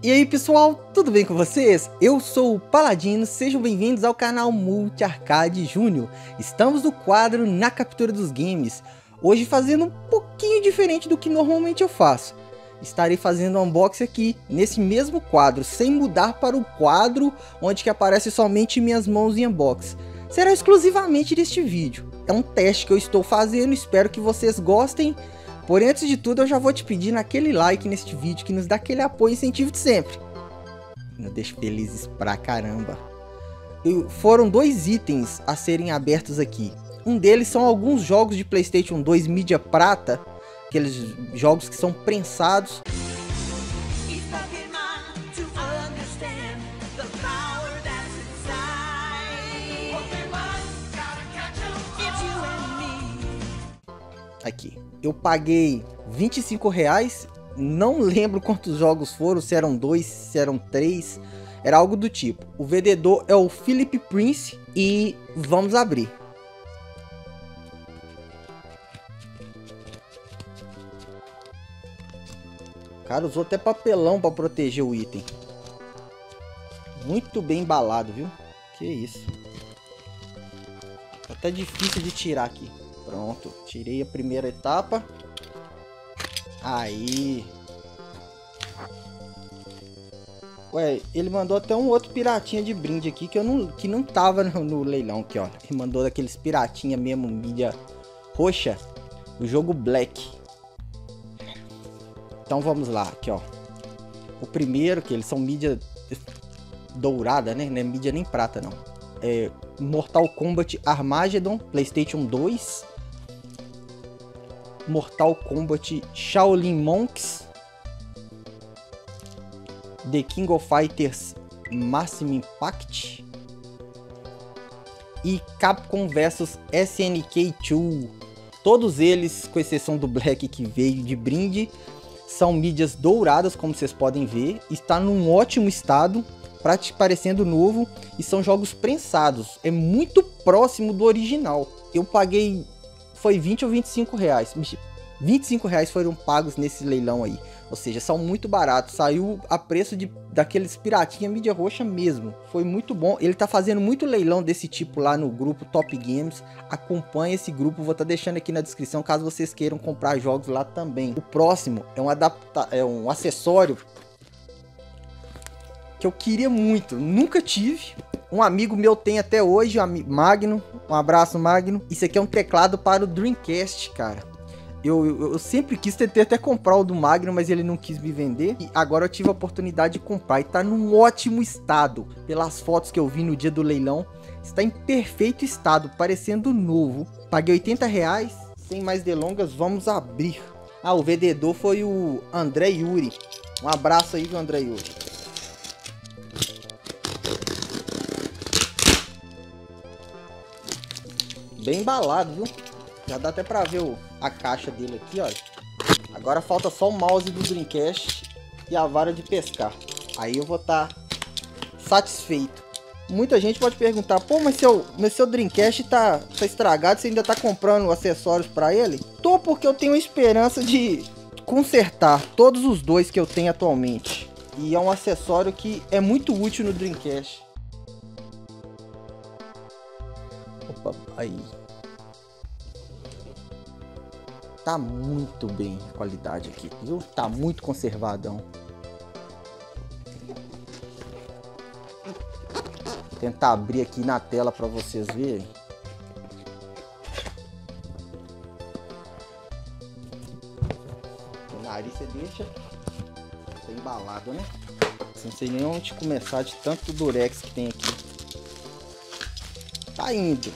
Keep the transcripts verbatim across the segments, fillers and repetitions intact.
E aí pessoal, tudo bem com vocês? Eu sou o Paladino, sejam bem-vindos ao canal Multi Arcade Júnior. Estamos no quadro Na Captura dos Games, hoje fazendo um pouquinho diferente do que normalmente eu faço. Estarei fazendo um unboxing aqui, nesse mesmo quadro, sem mudar para o quadro onde que aparece somente minhas mãos em unboxing. Será exclusivamente deste vídeo, é um teste que eu estou fazendo, espero que vocês gostem. Porém, antes de tudo, eu já vou te pedir naquele like neste vídeo que nos dá aquele apoio e incentivo de sempre. Nos deixa felizes pra caramba. E foram dois itens a serem abertos aqui. Um deles são alguns jogos de PlayStation dois mídia prata, aqueles jogos que são prensados. Aqui, eu paguei vinte e cinco reais, não lembro quantos jogos foram, se eram dois, se eram três, era algo do tipo. O vendedor é o Philip Prince e vamos abrir. O cara usou até papelão para proteger o item. Muito bem embalado, viu? Que isso. Tá até difícil de tirar aqui. Pronto, tirei a primeira etapa. Aí. Ué, ele mandou até um outro piratinha de brinde aqui que eu não, que não tava no, no leilão aqui, ó. Ele mandou daqueles piratinha mesmo, mídia roxa, do jogo Black. Então vamos lá, aqui, ó. O primeiro, que eles são mídia dourada, né? Não é mídia nem prata, não. É Mortal Kombat Armageddon, PlayStation dois. Mortal Kombat Shaolin Monks, The King of Fighters Maximum Impact e Capcom versus S N K dois. Todos eles, com exceção do Black que veio de brinde, são mídias douradas, como vocês podem ver. Está num ótimo estado, parecendo novo, e são jogos prensados. É muito próximo do original. Eu paguei... foi vinte ou vinte e cinco reais. vinte e cinco reais foram pagos nesse leilão aí. Ou seja, são muito baratos. Saiu a preço de daqueles piratinha mídia roxa mesmo. Foi muito bom. Ele tá fazendo muito leilão desse tipo lá no grupo Top Games. Acompanhe esse grupo. Vou estar tá deixando aqui na descrição caso vocês queiram comprar jogos lá também. O próximo é um adapta é um acessório que eu queria muito. Nunca tive. Um amigo meu tem até hoje, o Magno. Um abraço, Magno. Isso aqui é um teclado para o Dreamcast, cara. Eu, eu, eu sempre quis ter, ter até comprar o do Magno, mas ele não quis me vender. E agora eu tive a oportunidade de comprar. E tá num ótimo estado. Pelas fotos que eu vi no dia do leilão. Está em perfeito estado, parecendo novo. Paguei oitenta reais. Sem mais delongas, vamos abrir. Ah, o vendedor foi o André Yuri. Um abraço aí, André Yuri. Bem embalado, viu? Já dá até pra ver o, a caixa dele aqui, olha. Agora falta só o mouse do Dreamcast e a vara de pescar. Aí eu vou estar tá satisfeito. Muita gente pode perguntar, pô, mas seu, mas seu Dreamcast tá, tá estragado, você ainda tá comprando acessórios pra ele? Tô, porque eu tenho esperança de consertar todos os dois que eu tenho atualmente. E é um acessório que é muito útil no Dreamcast. Opa, aí. Tá muito bem a qualidade aqui, viu? Tá muito conservadão. Vou tentar abrir aqui na tela para vocês verem. O nariz você deixa tá embalado, né? Não sei nem onde começar de tanto durex que tem aqui. Tá indo.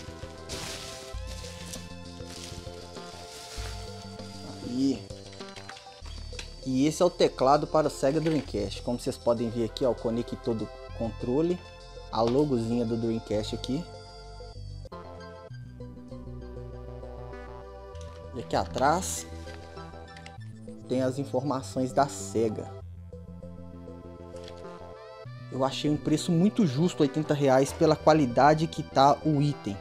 E esse é o teclado para o Sega Dreamcast. Como vocês podem ver aqui, ó, o conector do controle, a logozinha do Dreamcast aqui. E aqui atrás tem as informações da Sega. Eu achei um preço muito justo, oitenta reais, pela qualidade que tá o item.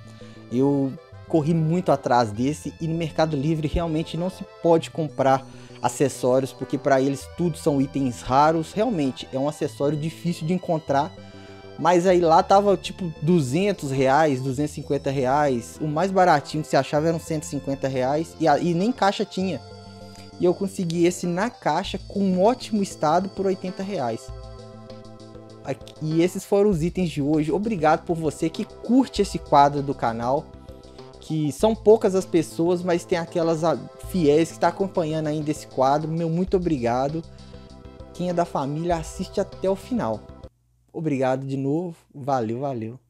Eu corri muito atrás desse e no Mercado Livre realmente não se pode comprar acessórios, porque para eles tudo são itens raros. Realmente é um acessório difícil de encontrar, mas aí lá tava tipo duzentos reais, duzentos e cinquenta reais, o mais baratinho que você achava era uns cento e cinquenta reais, e, e nem caixa tinha. E eu consegui esse na caixa com um ótimo estado por oitenta reais. E esses foram os itens de hoje. Obrigado por você que curte esse quadro do canal, que são poucas as pessoas, mas tem aquelas fiéis que estão acompanhando ainda esse quadro. Meu muito obrigado. Quem é da família assiste até o final. Obrigado de novo. Valeu, valeu.